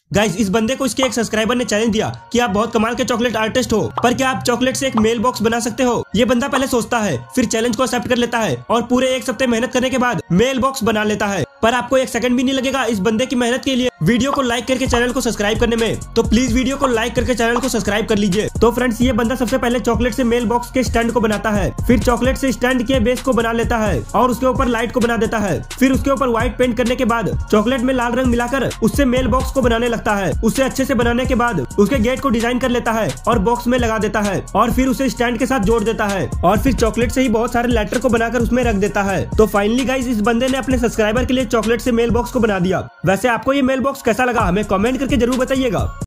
Guys इस बंदे को इसके एक सब्सक्राइबर ने चैलेंज दिया कि आप बहुत कमाल के चॉकलेट आर्टिस्ट हो, पर क्या आप चॉकलेट से एक मेल बॉक्स बना सकते हो। ये बंदा पहले सोचता है, फिर चैलेंज को एक्सेप्ट कर लेता है और पूरे एक हफ्ते मेहनत करने के बाद मेल बॉक्स बना लेता है। पर आपको एक सेकंड भी नहीं लगेगा इस बंदे की मेहनत के लिए वीडियो को लाइक करके चैनल को सब्सक्राइब करने में। तो प्लीज वीडियो को लाइक करके चैनल को सब्सक्राइब कर लीजिए। तो फ्रेंड्स ये बंदा सबसे पहले चॉकलेट से मेल बॉक्स के स्टैंड को बनाता है, फिर चॉकलेट से स्टैंड के बेस को बना लेता है और उसके ऊपर लाइट को बना देता है। फिर उसके ऊपर व्हाइट पेंट करने के बाद चॉकलेट में लाल रंग मिलाकर उससे मेल बॉक्स को बनाने लगता है। उससे अच्छे से बनाने के बाद उसके गेट को डिजाइन कर लेता है और बॉक्स में लगा देता है और फिर उसे स्टैंड के साथ जोड़ देता है और फिर चॉकलेट से ही बहुत सारे लेटर को बनाकर उसमें रख देता है। तो फाइनली गाइस इस बंदे ने अपने सब्सक्राइबर के लिए चॉकलेट से मेल बॉक्स को बना दिया। वैसे आपको ये मेल बॉक्स कैसा लगा हमें कमेंट करके जरूर बताइएगा।